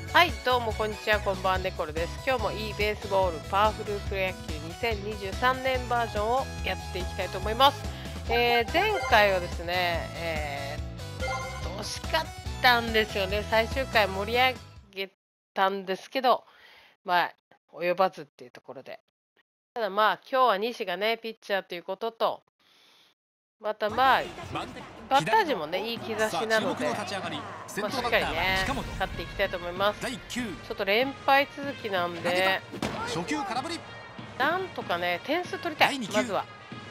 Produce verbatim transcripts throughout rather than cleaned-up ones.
はい、どうもこんにちは、こんばんは、ネコルです。今日もいいベースボールパワフルプロ野球にせんにじゅうさんねんバージョンをやっていきたいと思います。えー、前回はですね、えー、惜しかったんですよね。最終回盛り上げたんですけど、まあ、及ばずっていうところで。ただまあ、今日は西がね、ピッチャーということと、またまあ、バッター陣もね、いい兆しなので、まあ、しっかりね、勝っていきたいと思います。ちょっと連敗続きなんで、なんとかね、点数取りたい、まずは。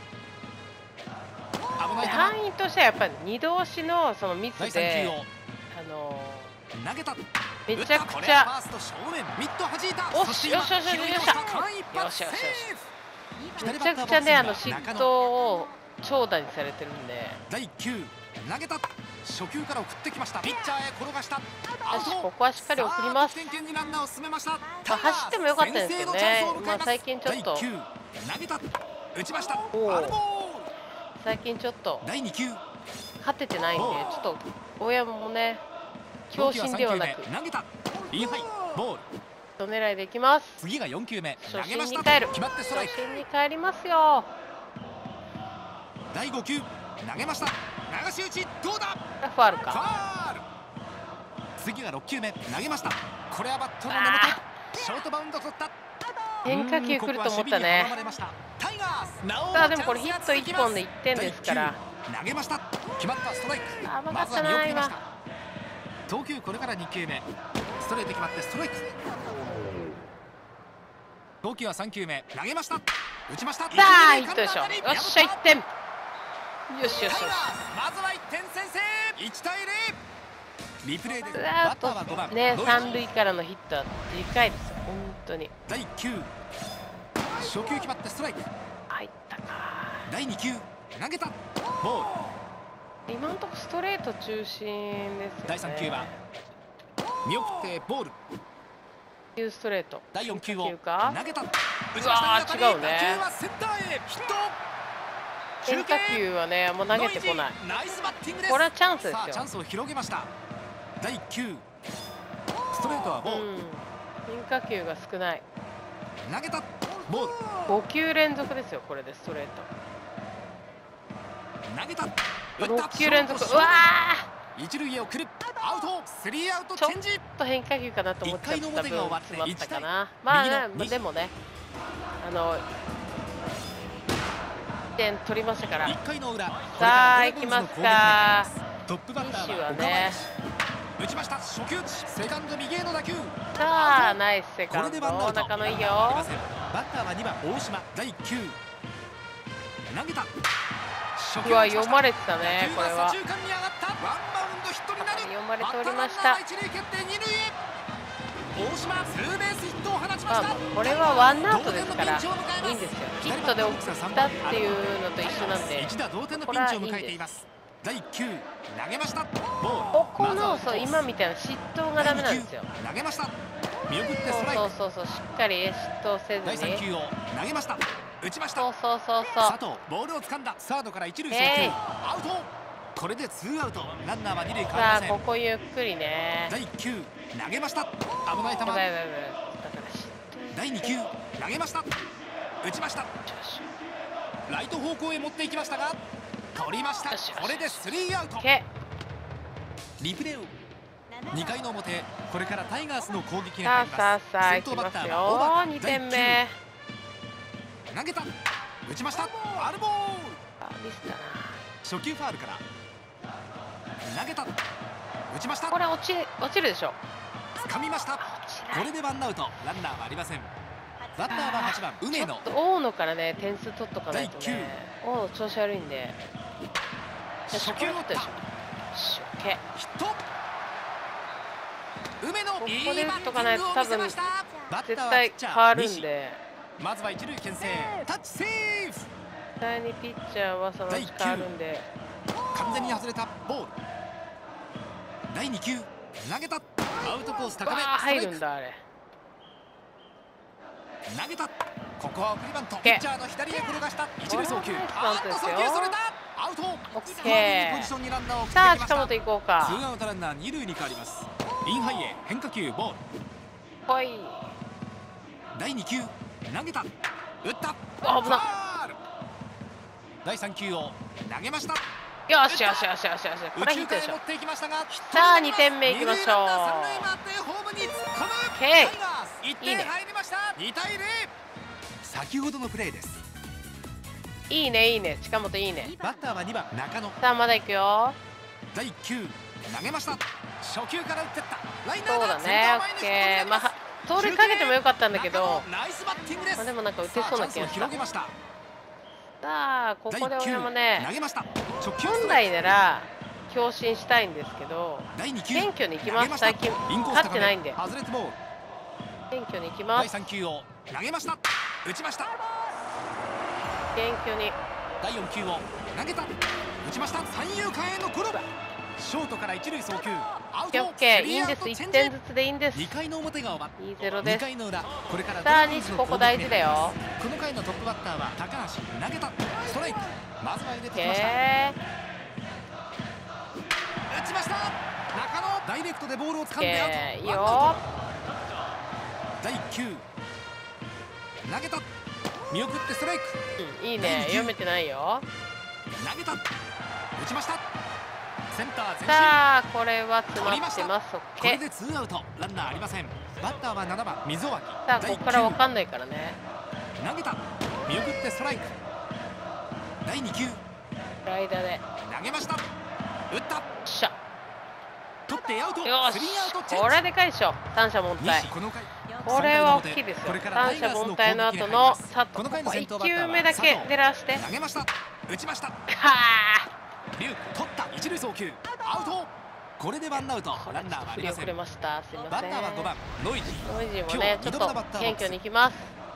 で範囲としてはやっぱりにど押しのそのミスで、あのー、めちゃくちゃ、おしよしよしよしよしよしよしよし、めちゃくちゃね、あの失投を長打にされてるんで。 だいきゅう投げた初球から送ってきました。ピッチャーへ転がした。 よし、ここはしっかり送ります。まあ、走ってもよかったんですけどね、まあ、最近ちょっと投げた打ちました。 最近ちょっと勝ててないんで、ちょっと親もね、強心ではなく投げたインハイボールと狙いでいきます。 次がよんきゅうめ初心に帰る、初心に帰りますよ。 だいごきゅう投げました。流し打ちどうだ。 ファウルか。 ファウル。次がろっきゅうめ投げました。これはバットの根元、ショートバウンド取った。 変化球来ると思ったね。さあでもこれヒットいっぽんでいってんですから。 投げました。決まったストライク。 甘かったな今。 投球これからにきゅうめストレート決まってストライク。投球はさんきゅうめ投げました。打ちました。さあヒットでしょ。よっしゃいってん。よしよしよし。 まずはいってん先制。いちたいゼロ。リプレイでバッターはごばんね、三塁からのヒットはでかいですよ本当に。 だいきゅう初球決まってストライク。 入ったか。 だいにきゅう投げたボール。今のところストレート中心ですよね。 だいさんきゅうは見送ってボール。 ストレート。 だいよんきゅうを投げた。 うわー違うね。変化球はね、もう投げてこない。これはチャンスですよ。 チャンスを広げました。だいきゅうストレートはボール、うん、 変化球が少ない。 投げたボール。 ごきゅう連続ですよこれでストレート。 投げたろっきゅう連続。うわー一塁へ送る。アウト。スリーアウトチェンジ。 ちょっと変化球かなと思っちゃった分詰まったかな。まあね、でもね、あの点取りましたから。さあ行きますか。 トップバッターはね、 打ちました。初球セカンド右への打球。 さあナイスセカンド。仲のいいよ。 バッターはにばん大島。だいきゅう投げた。 うわ読まれてたねこれは。 読まれておりました。まあこれはワンアウトですからいいんですよ。ヒットで送ったっていうのと一緒なんで、これはいいんです。 だいきゅう投げました。 ここのそう今みたいな失投がダメなんですよ。 投げました。見送ってストライク。 そうそうそう、しっかり失投せずに。 だいさんきゅうを投げました。打ちました。 そうそうそうそう。 佐藤ボールを掴んだ。サードから一塁送球、アウト。これでツーアウト。ランナーは二塁変わりません。 さあここゆっくりね。 だいきゅう投げました。危ない球。だいにきゅう投げました。打ちました。ライト方向へ持っていきましたが取りました。これでスリーアウト。リプレイをにかいの表、これからタイガースの攻撃が入ります。 さあさあさあいきますよ。にてんめ投げた。打ちました。ファウルボール。 ミスだな。 初球ファウルから投げた。打ちました。 これ落ち落ちるでしょ。 掴みました。これでワンアウト。ランナーはありません。バッターははちばん梅野。 大野からね点数取っとかないとね。大野調子悪いんで。 初球打った。 初球ヒット。梅野ここで打っとかないと多分絶対変わるんで。 まずは一塁牽制。タッチセーフ。 第二ピッチャーはそのうち変わるんで。 完全に外れたボール。だいにきゅう投げた。アウトコース高め。 入るんだあれ。 投げた。ここは送りバント。ピッチャーの左へ転がした一塁送球。 あっと送球それた。 アウト。 オッケー。さあ近本行こうか。 ツーアウトランナー二塁に変わります。 インハイへ変化球ボール。 ほい。 だいに球投げた、打った、 あ、危な。 だいさん球を投げました。 よしよしよしよしよし、これヒットでしょ。 さあにてんめいきましょう。オッケー、 いいね。にたいゼロ。先ほどのプレーです。 いいねいいね、近本いいね。 バッターはにばん中野。 さあまだいくよ。 だいいっ球投げました。初球から打ってった。 そうだね、オッケー。まあ盗塁かけてもよかったんだけど、まあでもなんか打てそうな気がした。さあここで俺もね、本来なら強振したいんですけど、謙虚にいきます。最近勝ってないんで謙虚にいきます。 だいさん球を投げました。打ちました。 謙虚に。 だいよん球を投げた、打ちました。三遊間へのゴロ。ショートから一塁送球。 オッケー、いいんです。いってんずつでいいんです。 にかいの表が終わった。 にたいゼロです。 さあ西、ここ大事だよ。 この回のトップバッターは高橋。投げた、ストライク。まずは入れてきました。打ちました。中野ダイレクトでボールを掴んでアウト。 いいよ。 だいいっ球投げた、見送ってストライク。 いいね、読めてないよ。 投げた、打ちました。センター前進。 さあこれは詰まってます。オッケー。 これでツーアウト、ランナーありません。バッターはななばん溝脇。 さあここからわかんないからね。 投げた、見送ってストライク。だいに球スライダーで投げました。打った、 しゃ取ってアウト。 よし、これでかいでしょ。三者凡退。これは大きいですよ。三者凡退の後の佐藤、ここいっ球目だけ狙わして。 投げました、打ちました。はあ、 龍取った、一塁送球アウト。これでワンアウト、ランナーはありません。 振り遅れました。すみません。 バッターはごばんノイジー。 ノイジーもねちょっと謙虚にいきます。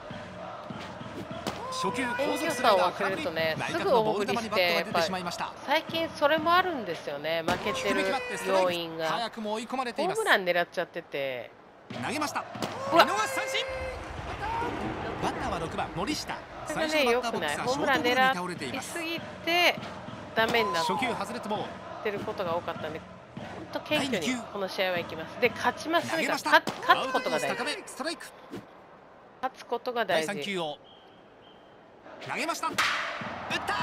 初球謙虚さを忘れるとね、すぐ大振りして、やっぱり最近それもあるんですよね。負けてる要因が。 早くも追い込まれています。 ホームラン狙っちゃってて。 投げました。見逃し三振。バッターはろくばん森下。 それがね良くない。ホームラン狙いすぎてダメになってることが多かったんで、本当謙虚にこの試合はいきます。で勝ちますね。勝つことが大事。勝つことが大事。 投げました。打った。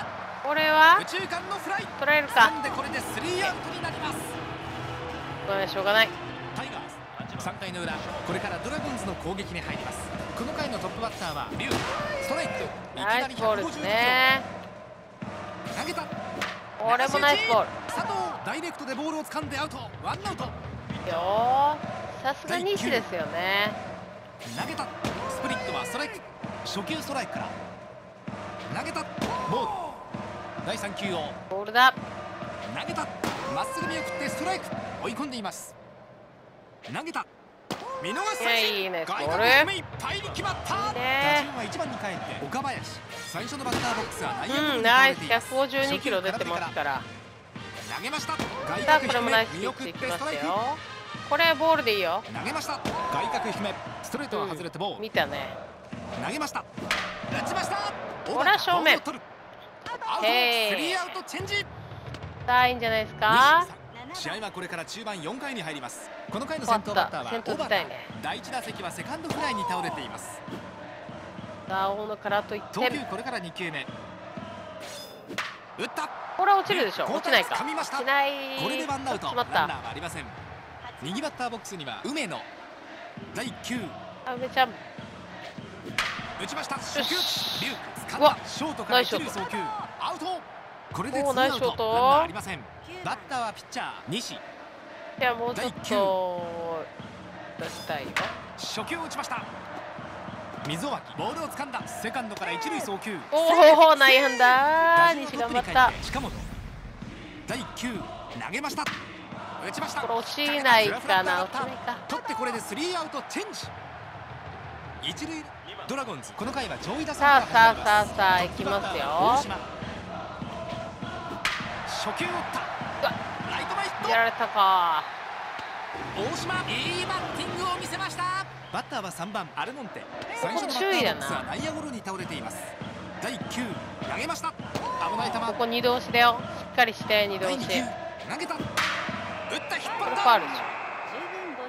これは右中間のフライ。 取られるか。 これでスリーアウトになります。 これはしょうがない。 タイガースさんかいの裏、これからドラゴンズの攻撃に入ります。この回のトップバッターは龍。ストライク。 ナイスボールですね。 投げた。 これもナイスボール。 佐藤ダイレクトでボールを掴んでアウト。ワンアウト。 よー、さすが西ですよね。 投げた。スプリットはストライク。初球ストライクから投げた、ボール。だいさん球をボールだ。 投げた、まっすぐ見送ってストライク。追い込んでいます。投げた、見逃し三振。 いいね、 外角低めいっぱいに決まった。打順ははいちばんに帰って岡林。最初のバッターボックスは内野ゴロうん、 にナイス。 倒れています。 ひゃくごじゅうにキロ出てますから。 投げました。 さあこれもナイスピッチいきましたよ。これボールでいいよ。 投げました。外角低め、ストレートは外れてボール、 うん、見たね。 投げました。打ちました。 これは正面。 へー、スリーアウトチェンジ。 さあいいんじゃないですか。 試合はこれから中盤よんかいに入ります。この回の先頭バッターは小畑。だいいち打席はセカンドフライに倒れています。 さあ大野からといって投球これからに球目。打った。 これは落ちるでしょ。落ちないか。 落ちない。 これでワンアウト。ランナーはありません。右バッターボックスには梅野。だいいっ球。 あ、梅ちゃん打ちました。初球龍掴んだ。ショートから一塁送球アウト。これでツーアウト、ランナーありません。バッターはピッチャー西。いやもうちょっと出したいよ。 初球打ちました。溝脇ボールを掴んだ。セカンドから一塁送球。 おお、内野安打。西頑張った。 近本だいいっ球投げました。打ちました。 これ落ちないかな。落ちないか。 取ってこれでスリーアウトチェンジ。一塁ドラゴンズ、この回は上位打線から始まります。さあさあさあさあいきますよ。 初球打った。ライト前ヒット。 やられたか。 大島いいバッティングを見せました。バッターはさんばんアルモンテ。最初のバッターボックスは内野ゴロに倒れています。だいいっ球投げました。危ない球。 ここ二度押しだよ。しっかりして二度押し。 投げた。打った、引っ張った。 これファウルでしょ。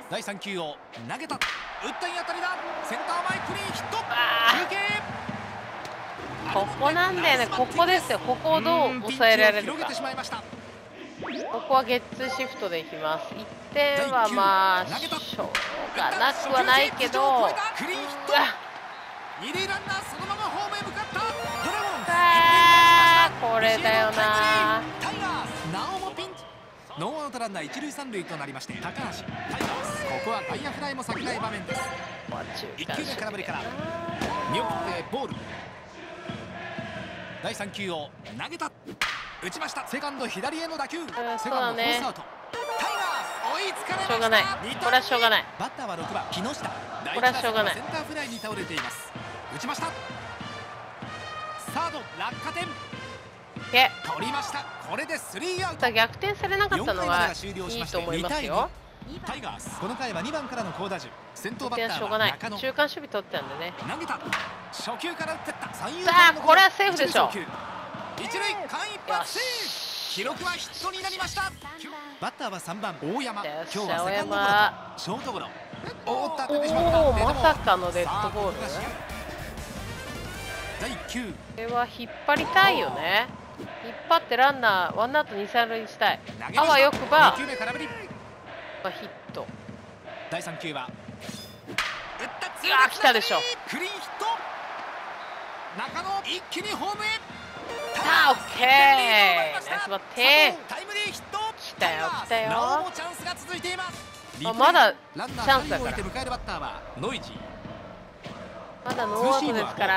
だいさん球を投げた。打ったいい当たりだ。センター前クリーンヒット。中継。 ここなんだよね。ここですよ。ここをどう抑えられるか。ここはゲッツーシフトでいきます。いってんはまあしょうがなくはないけど、うわ二塁ランナーそのままホームへ向かった。ドラゴンズあーこれだよな。 タイガースなおもピンチ。ノーアウトランナー一塁三塁となりまして、高橋タイガースここは外野フライも避けない場面です。いっ球目空振りから見送ってボール。だいさん球を投げた。打ちました。セカンド左への打球。セカンドコースアウト。タイガース追いつかれました。 しょうがない。これはしょうがない。 バッターはろくばん木下。 これはしょうがない。 センターフライに倒れています。打ちました。サード落下点。 け取りました。これでスリーアウト。 逆転されなかったのがいいと思いますよ。 タイガースこの回はにばんからの好打順。先頭バッターしょうがない。 は中野。 中間守備取ったんでね。 投げた。初球から打ってった。三遊さあこれはセーフでしょ。 一塁間一発セーフ。記録はヒットになりました。バッターはさんばん大山。今日はセカンドゴロとショートゴロ。おっと当ててしまった。 おおまさかのデッドボール。 だいいっ球。 これは引っ張りたいよね。引っ張ってランナーワンアウト二三塁にしたい。あわよくばヒット。 だいさん球は打った。 うわ来たでしょ。 クリーンヒット。中野一気にホームへ。 さあオッケーナイスバッティ。 タイムリーヒット。 来たよ来たよ。 なおもチャンスが続いています。 あまだチランナャンスだから。 ーふたり置いて迎えるバッターはノイジー。 まだノーアウトですから。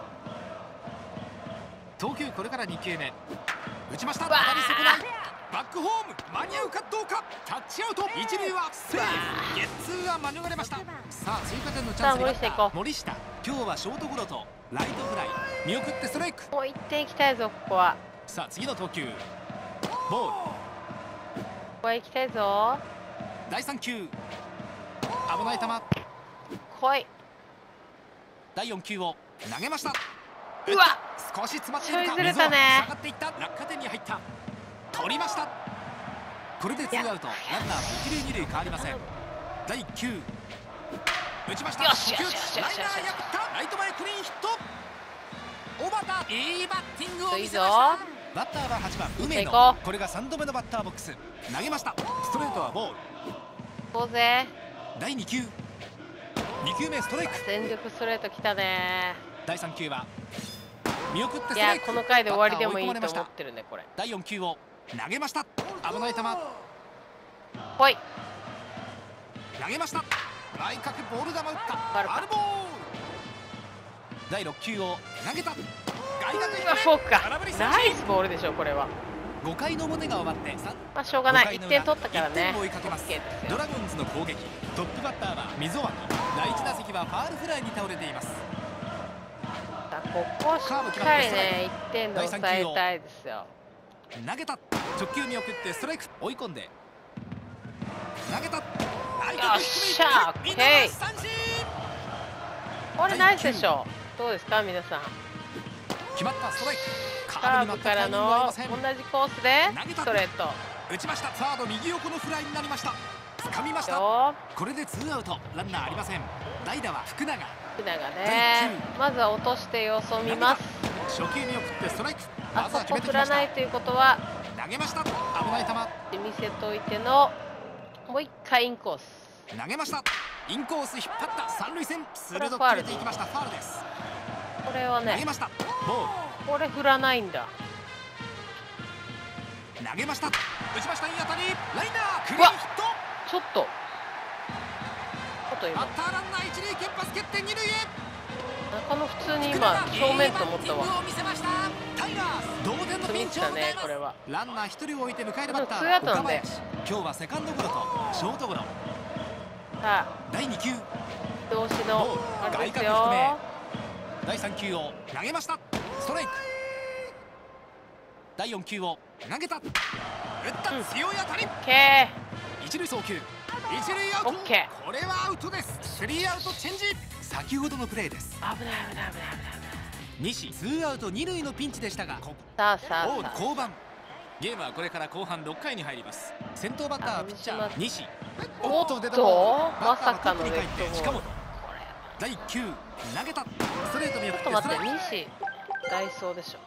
投球これからに球目。打ちました。当たり損ない。バックホーム間に合うかどうか。タッチアウト。一塁はセーフ。ゲッツーは免れました。さあ追加点のチャンスになった森下。今日はショートゴロとライトフライ。見送ってストライク。 もういってんいきたいぞここは。 さあ次の投球ボール。 ここは行きたいぞ。 だいさん球危ない球。 来い。 だいよん球を投げました。 うわ少し詰まっているか。 ちょいずれたね。 下がっていった。落下点に入った。取りました。これでツーアウト。ランナーは一塁二塁変わりません。だいいっ球打ちました。 よしよしよしよしよし。 ライナー破った。ライト前クリーンヒット。小畑いいバッティングを見せました。 いいぞ。 バッターははちばん梅行こ野。これがさんどめのバッターボックス。投げました。ストレートはボール。 行こうぜ。 だいに球に球目ストライク。 全力ストレートきたね。 だいさん球は見送ってストいやライク。 この回で終わりでもいいと思ってるねこれ。 だいよん球を投げました。危ない球。 来い。 投げました。内角ボール球打った。 ファウルかファウルボール。だいろっ球を投げた。外角低め。 フォークか。 空振り三振。 ナイスボールでしょこれは。 ごかいの表が終わってさんまあしょうがない。いってん取ったからいってね。 んを追いかけます。 オッケーですよ。 ドラゴンズの攻撃。トップバッターは溝脇。だいいち打席はファールフライに倒れています。 さあここしっかりねいってんで抑えたいですよ。 投げた。直球見送ってストライク。追い込んで投げた。 よっしゃーオッケー。これナイスでしょ。どうですか皆さん。 決まったストライク。 カーブからの同じコースでストレート打ちました。サード右横のフライになりました。掴みました。これでツーアウト。ランナーありません。代打は福永。 福永ね。まずは落として様子を見ます。 初球見送ってストライク。 あそこ振らないということは投げました。危ない球見せといてのもう一回インコース。 投げました。インコース引っ張った三塁線。鋭く切れていきました。ファウルです。 これはね投げました。ボール。 これ振らないんだ。 投げました。打ちました。いい当たり。ライナークリーンヒット。 ちょっとちょっと今バッターランナー一塁けんぱ蹴って二塁へ。 中野普通に今正面と思ったわ。 タイガース同点のピンチを迎えます。 これはランナー一人を置いて迎えるバッターツーアウトなんで今日はセカンドゴロとショートゴロ。 さあだいに球同士のあれですよ。 だいさん球を投げました。ストライク。だいよん球を投げた。打った、うん、強い当たり。一塁送球。一塁アウト。これはアウトです。スリーアウトチェンジ。先ほどのプレーです。 危ない危ない危ない危ない。 西ツーアウト二塁のピンチでしたが、 さあさあ降板。ゲームはこれから後半ろっかいに入ります。先頭バッターはピッチャー西。 おっとまさかのレフトボール。 だいいっ球投げた。ストレート見送ってちょっと待って、西ダイソーでしょ。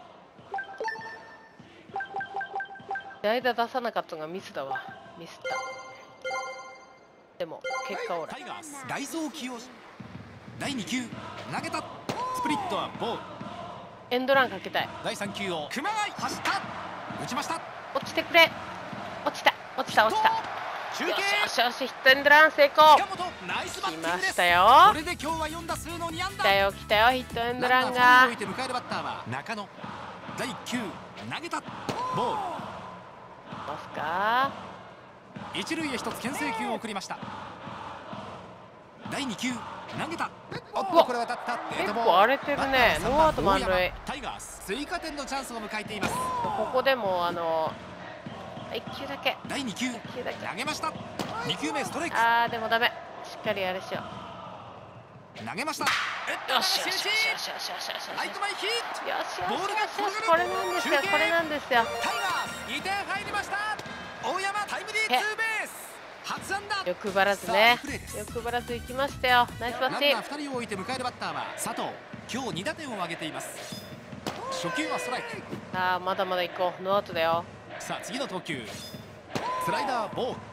代打出さなかったのがミスだわ。ミスった。でも結果オーライ。 ダイソー起用。だいに球投げた。スプリットはボール。 エンドランかけたい。 だいさん球を熊谷走った。打ちました。 落ちてくれ。落ちた落ちた落ちた。 中継。 よしよし、ヒットエンドラン成功。来ましたよ。 これで今日はよん打数のに安打。 来たよ来たよ、ヒットエンドランが。 迎えるバッターは中野。だいいっ球投げた。ボール。 ますか。 一塁へ一つ牽制球を送りました。だいに球投げた。おっとこれは当たった。 結構荒れてるね。ノーアウト満塁。 タイガース追加点のチャンスを迎えています。 ここでもあのいっ球だけ。 だいに球投げました。に球目ストライク。 あーでもダメ。しっかりあれしよう。投げました。 よしよしよしよしよしよしよし。 ライト前ヒット。 よしよしよしよし。これなんですよこれなんですよ。 タイガースにてん入りました。大山タイムリーツーベース。初安打。 欲張らずね。欲張らず行きましたよ。ナイスバッチ。 ランナーふたりを置いて迎えるバッターは佐藤。今日に打点を挙げています。初球はストライク。 ああまだまだ行こう。ノーアウトだよ。 さあ次の投球。スライダーボール。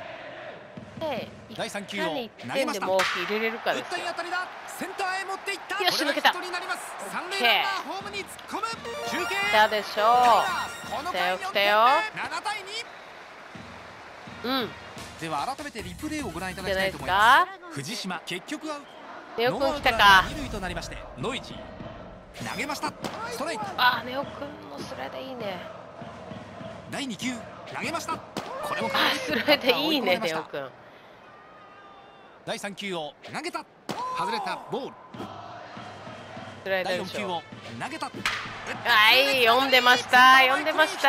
だいさん球を投げました。 もう入れれるかですよ。 当たりだ。センターへ持っていった。 よし抜けた。 三塁ランナーホームに突っ込む。中継。 来たでしょう。来たよ来たよ。 ななたいに。 うん。 では改めてリプレイをご覧いただきたいと思います。藤島結局アウト。 ネオくん来たか。 二塁となりましてノイジー投げました。ストライク。 あーネオくんのスライダーいいね。 だいに球投げました。これもあスライダーいいねネオくん。 だいさん球を投げた。外れたボール。 スライダーでしょ。 だいよん球を投げた。 はい読んでました読んでました。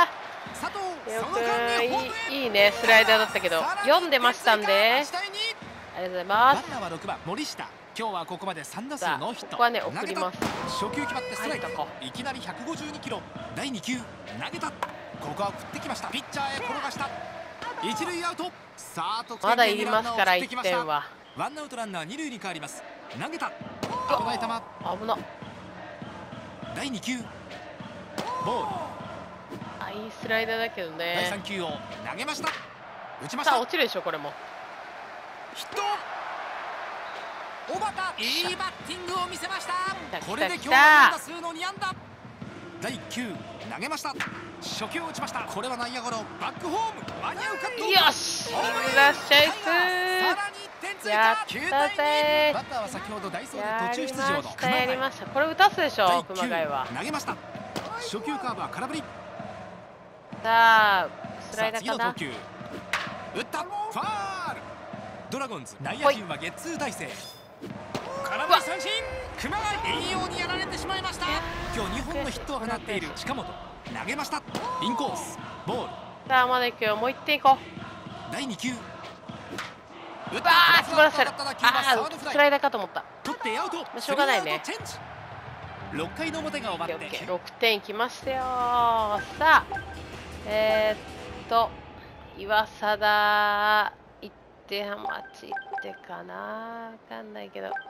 佐藤ネオくんいいいいねスライダーだったけど読んでましたんでありがとうございます。 ランナーはろくばん森下。今日はここまでさん打数ノーヒット。 ここはね送ります。 初球決まってストライク。いきなりひゃくごじゅうにキロ。だいに球投げた。ここは振ってきました。ピッチャーへ転がした。一塁アウト。さあ得点まだいりますからいってんは。 ワンアウトランナー二塁に変わります。投げた。危ない球。 危な。 だいに球ボール。 あいいスライダーだけどね。 だいさん球を投げました。打ちました。 さあ落ちるでしょこれも。 ヒット。小畑いいバッティングを見せました。これで今日はよん打数のに安打。だいいっ球投げました。初球を打ちました。これは内野ゴロ。バックホーム間に合うかどうか。 よしいらっしゃいす。やったぜ。 バッターは先ほどダイソーで途中出場の熊谷。 やりました。これ打たすでしょ熊谷は。 投げました。初球カーブは空振り。 さあスライダーかな。 打ったファール。ドラゴンズ内野陣はゲッツー大勢。空振り三振。熊谷栄養にやられてしまいました。今日にほんのヒットを放っている近本。投げました。インコースボール。 さあまだ行くよ。もういってんいこう。だいに球。 打ったー素晴らしい。ああスライダーかと思った。 取ってアウト。 しょうがないね。 ろっかいの表が終わってろくてんいきましたよ。さあえー、っと岩貞いってん待ちってかなわかんないけど、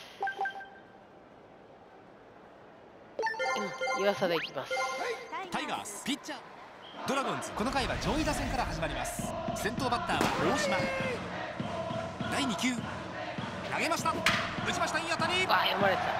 うん、岩貞いきます。 タイガースピッチャードラゴンズ。この回は上位打線から始まります。先頭バッターは大島。だいに球投げました。打ちました。いい当たり。 あ読まれてたね。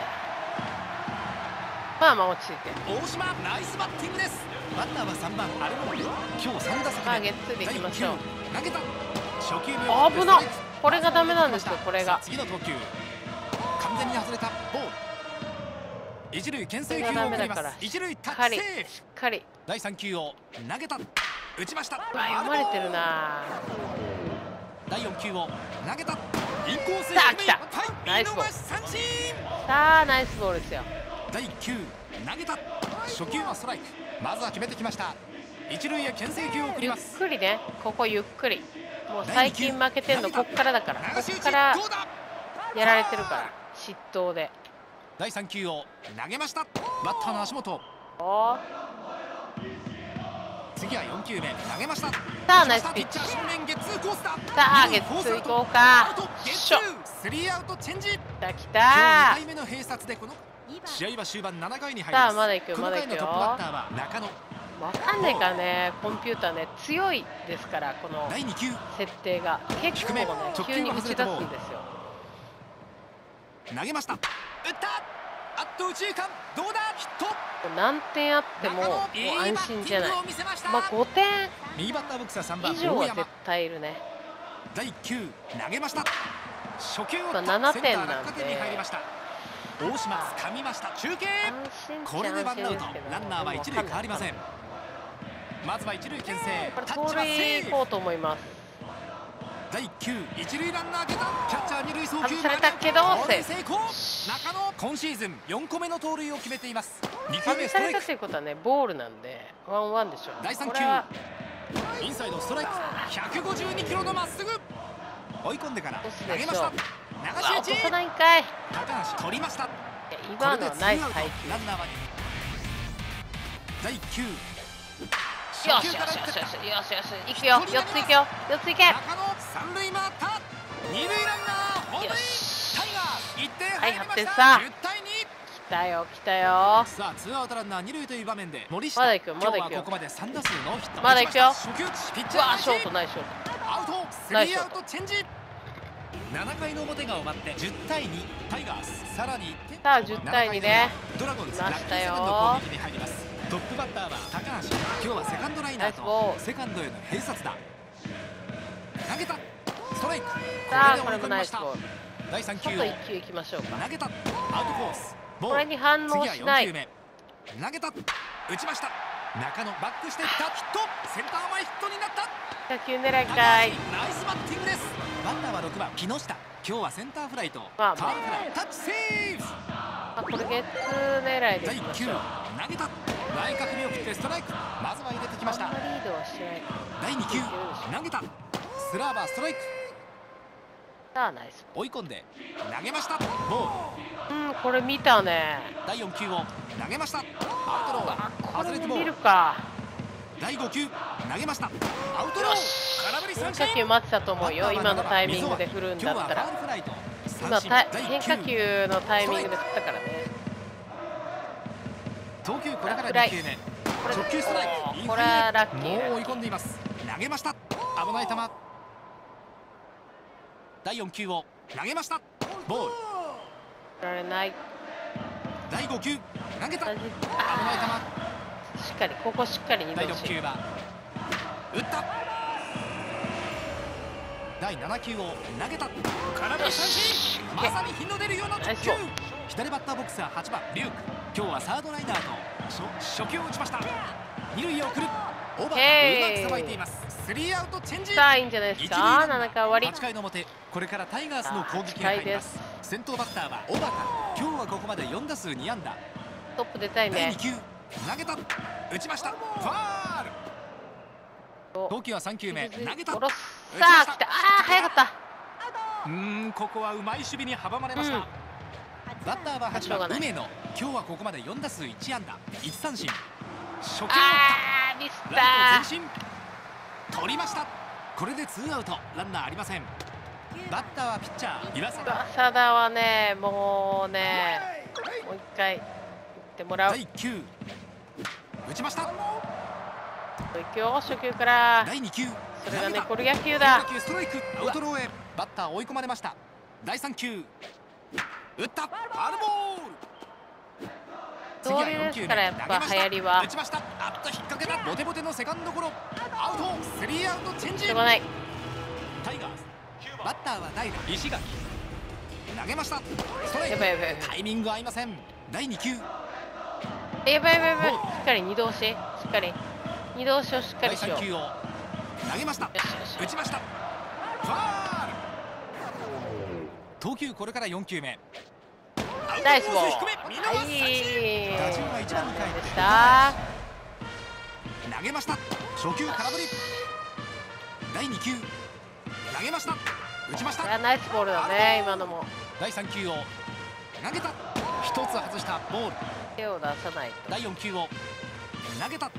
まあまあ落ち着いて。 大島ナイスバッティングです。バッターはさんばんアルモンテ。今日さん打席目。 まあゲッツーでいきましょう。 投げた。初球目を危な。これがダメなんですよ。これが次の投球完全に外れたボール。一塁牽制球を送ります。一塁タッチセーフ。 しっかりだいさん球を投げた。打ちました。 読まれてるな。 だいよん球を投げた。インコースへ。 さあ来た。ナイスボール。さあナイスボールですよ。 だいいっ球投げた。初球はストライク。まずは決めてきました。一塁へ牽制球を送ります。 ゆっくりね。ここゆっくり。もう最近負けてんのこっからだから。こっからやられてるから失投で。 だいさん球を投げました。バッターの足元。 お次はよん球目投げました。 さあナイスピッチ。 ピッチャー正面ゲッツーコースだ。 さあゲッツー行こうか。 ショスリーアウトチェンジ。 きたき今日にた。 かいめの併殺でこの試合は終盤ななかいに入ります。 さあまだ行くよまだ行くよ。 この回のトップバッターは中野。 わかんないからね、コンピューターね強いですからこのだいに球設定が結構ね急に打ち出すんですよ。 投げました。打った。あっと右中間どうだ。ヒット。 何点あってももう安心じゃない。まあごてん右バッターボックスはさんばん以上大山。 は絶対いるね。 だいいっ球投げました。初球をまあななてんなんでセンター落下点に入りました。大島掴みました。中継。 安心っこれでちゃ安ワンアウト。 心ですけど、 ランナーは一塁変わりません。まずは一塁牽制。 これタッチは盗塁セーフ。 行こうと思います。 だいいっ球一塁ランナー出た。キャッチャー二塁送球外されたけどこれでセー成功。中野今シーズンよんこめの盗塁を決めています。に球外された目ストライク。 ということはねボールなんでワンワンでしょう。 だいさん球これはインサイドストライク。ひゃくごじゅうにキロのまっすぐ。追い込んでから投げました。流し打ち。 落とさないんかい。 高橋取りました。 いや今のはナイス配球。 ランナーはだいいっ球。 よしよしよしよしよしよし行くよ。よっつ行くよ。よっつ行け。 中野三塁回った。二塁ランナーホームイン。 よしタイガーいってん入りました。 はいはってんさじゅうたいに。 来たよ来たよ。 さあツーアウトランナー二塁という場面で森下。 まだ行くよまだ行くよ今日はここまでさん打数ノーヒット。 まだ行くよ。 初球ピッチうわャーショートナイスショート。 アウトスリーアウトチェンジ。ななかいの表が終わってじゅうたいにタイガース。さらにいってん。 さあじゅうたいにね。 ドラゴンズ来ましたよラッキーセブンの攻撃に入ります。トップバッターは高橋。今日はセカンドライナーナイスボールとセカンドへの併殺だ。投げた。ストライク。 さあこれもこれで追い込みました。 ナイスボール。 だいさん球を外いっ球行きましょうか。 投げた。アウトコース。ボールこれに反応しない次はよん球目投げた。打ちました。中野バックしていった。ヒット。センター前ヒットになった。 ひゃく球狙いかい。 ナイスバッティングです。バッターはろくばん木下。今日はセンターフライとまあターンフライタッチセーフ。 あこれゲッツー狙いでだいいっ球いきましょう。 投げた。内角に送ってストライク。まずは入れてきました。 あんまリードはしてない。 だいに球投げた。スラーバーストライク。 さあナイス。 追い込んで投げました。ボール。 うんこれ見たね。 だいよん球を投げました。アウトロー。 これで見外れてボール。 るか。 だいご球投げました。アウトロー。 よし空振り三変振。 化球待ってたと思うよ。今のタイミングで振るんだった今日はファら。 ウルフライと今三振。 た変だいいっ球化球のタイミングで振ったからね。 投球これからに球目。 これ直球ストライク。インハイへこれはラッキー。 もう追い込んでいます。投げました。危ない球。だいよん球を投げました。ボール。 振られない。 だいご球投げた。危ない球。 しっかりここしっかりにだい度し。 ろく球は打った。だいなな球を投げた。空振り三振。まさに日の出るような直球。左バッターボックスははちばんリューク。今日はサードライナーと初初球を打ちました。二塁へ送る。オーバーへーうまくさばいています。スリーアウトチェンジ。 さあいいんじゃないですか。ななかい終わり。 はちかいの表。これからタイガースの攻撃に入ります。先頭バッターは小畑。今日はここまでよん打数に安打。 トップ出たいだいねに。球投げた。打ちました。ファール。投球はさん球目投げた。 下ろす。さあ来た。ああ早かった。 うーんここはうまい守備に阻まれました。 うんバッターははちばしょうがないん梅野。今日はここまでよん打数いち安打いち三振。初球を打っああミスったた。ライト前進。取りました。これでツーアウトランナーありません。バッターはピッチャー岩貞。 浅田はねもうねもう一回行ってもらう。 だいいっ球打ちました。 行くよ初球から。 だいに球それがねこれ野球変だ化。球ストライク。アウトローへ。バッター追い込まれました。だいさん球打った。ファウルボール。次はよん球目ですからやっぱ流行りは打ちました。あっと引っ掛けた。ボテボテのセカンドゴロ。アウト。スリーアウトチェンジ。 しょうがない。 タイガースバッターは代打石垣。投げました。ストライク。 やばいやばいやばいタイミング合いません。だいに球やばいやばいやばい。しっかり二度押し。しっかり二度押しをしっかだいりしよう。 さん球を投げました。 よしよし打ちました。ファール。投球これからよん球目。 ナイスボール。 アウトコース低め見逃し三振。 はい打順はいちばんに帰ってでした投げました。初球空振り。だいに球投げました。打ちましいやた。 ナイスボールだね今のも。 だいさん球を投げた。一つ外したボール。 手を出さないと。 だいよん球を投げた。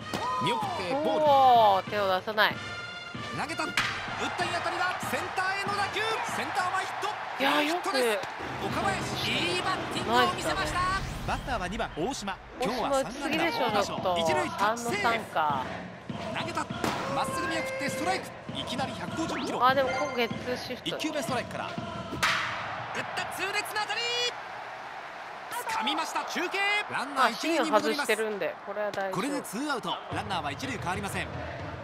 見送ってボール。 おお、手を出さない。 投げた、打ったい当たりだ。センターへの打球、センター前ヒット。 いや、よく岡林、いいバッティングを見せました。バッターはにばん大島。 大島打ちすぎでしょ、ちょっと。さんのさんか。 投げた、まっすぐ見送ってストライク。いきなりひゃくごじゅっキロ。 あ、でもここゲッツーシフト。 いっきゅうめストライクから。打った痛烈な当たり。掴みました。中継。ランナー一塁に戻ります。 してるんで、これは大丈夫。 これでツーアウト。ランナーは一塁変わりません。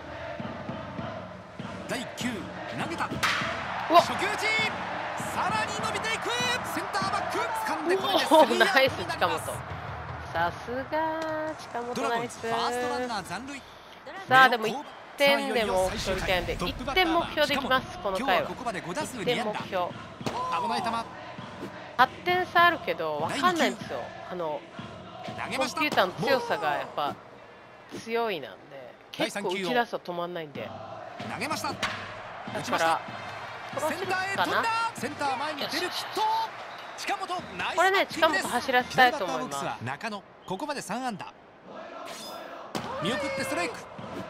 だいいっ球投げた。初球打ち。さらに伸びていく。センターバック掴んで、これでスリーアウトになります。 ナイス近本。さすが近本ナイス。 ファーストランナー残塁。 さあでもいってんでも取りたいんで、いってん目標できます。この回は。 ここまでご打数いってんに安打。 目標。 危ない球。 はってん差あるけどわかんないんですよ。あの投げコンました。 ピューターの強さがやっぱ強いなんで、結構打ち出すと止まんないんで。 投げました。 だからセンターへ飛んだ。センター前に出るヒット。近本ナイス。 これね、近本走らせたいと思います。 中野ここまでさん安打。見送ってストライク。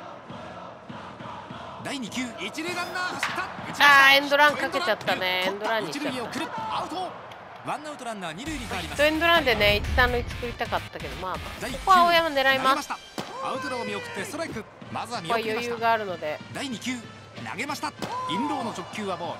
だいに球一塁ランナー走った。 あーエンドランかけちゃったね。エンドランにしちゃった。 アウト。ワンアウトランナー二塁に変わります。 エンドランでね一三塁作りたかったけど、まあまあここは大山狙います。 アウトローを見送ってストライク。まずは見ここは送りました。 余裕があるので。 だいに球投げました。インローの直球はボール。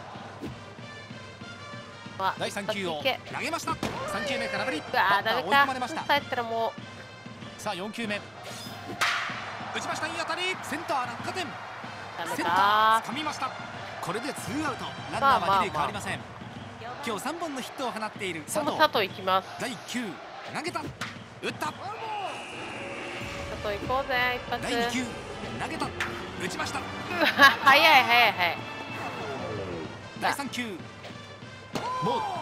まあだいさん球を投げました。さん球目空振り。 ああダメか。抑えたらもう。さあよん球目打ちました。いい当たり。センター落下点。 ダメセンタか。 ー掴みました。これでツーアウト。ランナーはに塁変わりません。今日さんぼんのヒットを放っている佐藤。 佐藤行きます。 だいいっ球投げた。打った。 佐藤行こうぜ一発。 だいに球投げた。打ちました。 早い早い早い。 だいさん球ボール。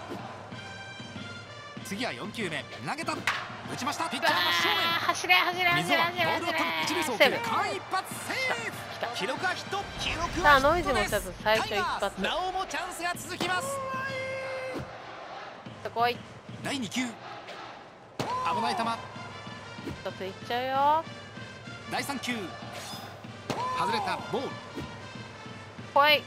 次はよん球目投げた。打ちました。ピッチャー真正面。 走れ走れ走れ走れ走れ。 一塁送球間一発セーフ。記録はヒット。記録はヒットです。 さあノイズもちょっと最初一発。 なおもチャンスが続きます。 来い。 だいに球危ない球。 一ついっちゃうよ。 だいさん球外れたボール。 来い。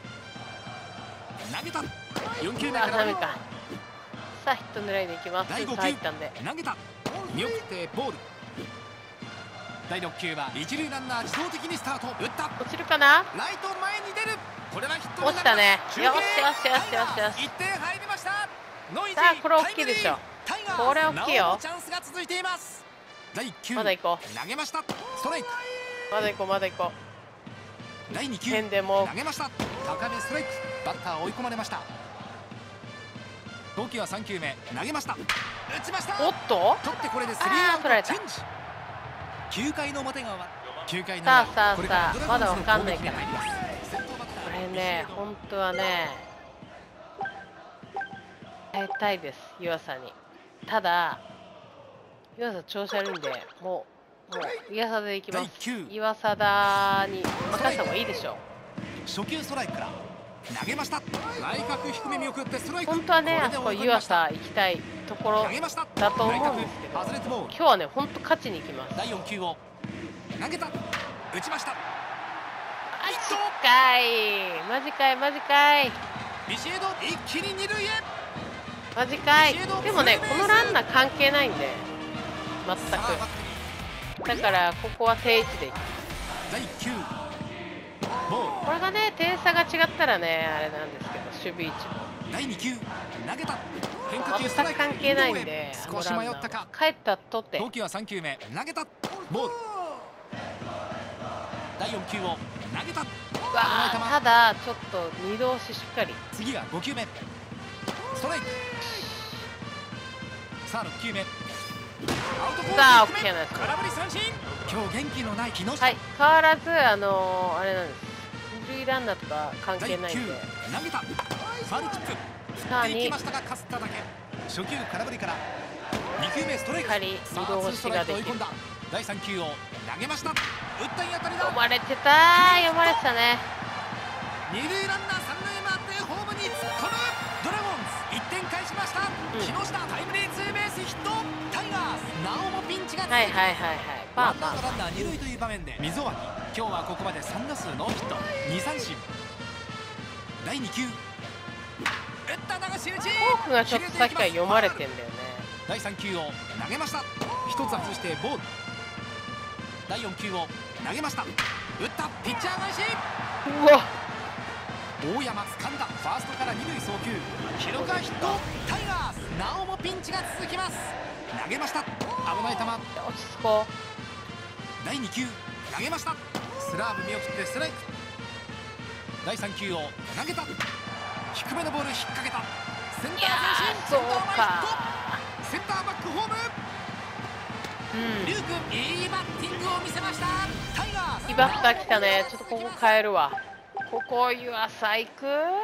投げた。よん球目あ、 からダメか。さあヒット狙いでいきます。 だいご球入ったんで投げた。見送ってボール。だいろく球は一塁ランナー自動的にスタート。打った。 落ちるかな。 ライト前に出る。これはヒットになります。 落ちたね。よしよしよしよしよし。 いってん入りました。ノイジー。 さあこれ大きいでしょ。これ大きいよ。 チャンスが続いています。だいいっ球まだ行こう投げました。ストライク。 まだ行こうまだ行こだいに球変でも投げました。高めストライク。バッター追い込まれました。投球はさん球目投げました。打ちました。 おっと取ってこれでスリーアウトチェンジ。きゅう回の表が終わる。きゅう回のさあさあこれからさあまだわかんないから。ここれね本当はね変えたいです湯浅に。ただ湯浅調子悪いんでもうもう湯浅でいきます。湯浅田に任せた方がいいでしょう。 初球ストライクから投げました。内角低め見送ってストライク。 本当はねあそこ湯浅行きたいところだと思うんですけど、今日はね本当勝ちに行きます。 だいよん球を投げた。打ちました。 マジかいマジかいマジかいビシエド一気に二塁へ。 マジかい。でもねこのランナー関係ないんで全く。だからここは定位置でいきます。 だいいっ球これがね点差が違ったらねあれなんですけど守備位置もだいに球投げた。変化球ストライク。 全く関係ないんで少し迷ったか。 帰ったとって投球はさん球目投げたボール。だいよん球を投げた。 わあただちょっと二度押ししっかり。 次はご球目ストライク。さあろく球目アウトコース。 さあ OK なんです。 空振り三振。今日元気のない木下。 はい変わらずあのー、あれなんです。二塁ランナーとか関係ないんで。 投げた。ファウルチップ。 さあに行きましたがかすっただけ。初球空振りからに球目ストライク。 二度押しができる。 だいさん球を投げました。打ったい当たりだ。 読まれてた読まれてたね。 二塁ランナー三塁回ってホームに突っ込む。ドラゴンズいってん返しました。木下タイムリーツーベースヒット。タイガースなおもピンチが続きます。 はいはいはいはいまあまあワンアウトランナー二塁という場面で溝脇、今日はここまでさん打数ノーヒットに三振。だいに球、打った流し打ち。 フォークがちょっとさっきから読まれてんだよね。 だいさん球を投げました。一つ外してボール。だいよん球を投げました。打ったピッチャー返し。 うわ、 大山掴んだ。ファーストから二塁送球。記録はヒット。タイガースなおもピンチが続きます。投げました。危ない球。 落ち着こだいに球投げました。スラーブ見送ってストライク。だいさん球を投げた。低めのボール引っ掛けた。センう。いタやー前進。 ー、そうか。 センターバックホーム。 うん、 リュウ君いいバッティングを見せました。タイガースいいバッター来たね。ちょっとここ変えるわ。ここ湯浅行く。行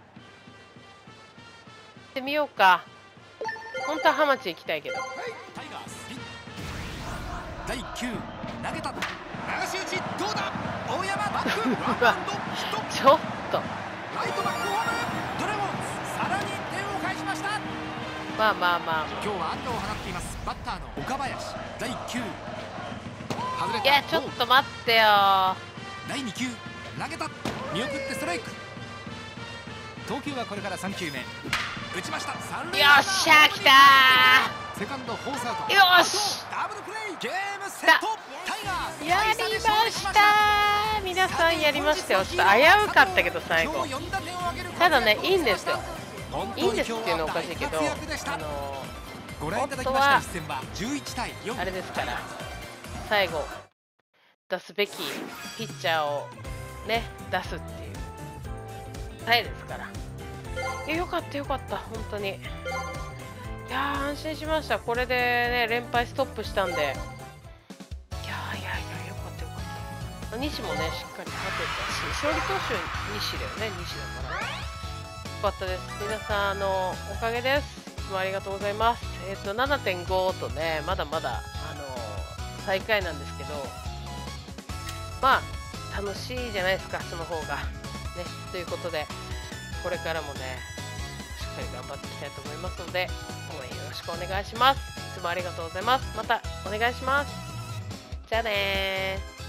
ってみようか。本当は浜地行きたいけど。 タイガースだいいっ球投げた。流し打ちどうだ。大山バックワンバウンドヒット。 ちょっとライトバックホーム。ドラゴンズさらにいってんを返しました。 まあまあまあ、 今日は安打を放っていますバッターの岡林。だいいっ球外れた。 いやちょっと待ってよ。 だいに球投げた。見送ってストライク。投球はこれからさん球目。打ちました。三塁よっしゃ来たー。 セカンドフォースアウト。 よし、 ダブルプレー。ゲームセット。タイガースやりましたー。皆さんやりましたよ。ちょっと危うかったけど最後。ただね、いいんですよ。いいんですっていうのはおかしいけど、あのご覧いただきました一戦はじゅういちたいよん。 あれですから、最後出すべきピッチャーをね出すっていうタイですから。いや、よかったよかった本当に。いやー安心しました。これでね連敗ストップしたんで、いやーいやいやよかったよかった。西もねしっかり勝てたし、勝利投手西だよね。西だからね、よかったです。皆さんあのおかげです。いつもありがとうございます。えっ、と ななてんご とねまだまだあの最下位なんですけど、まあ楽しいじゃないですかその方がね。ということでこれからもねしっかり頑張っていきたいと思いますので、応援よろしくお願いします。いつもありがとうございます。またお願いします。じゃあねー。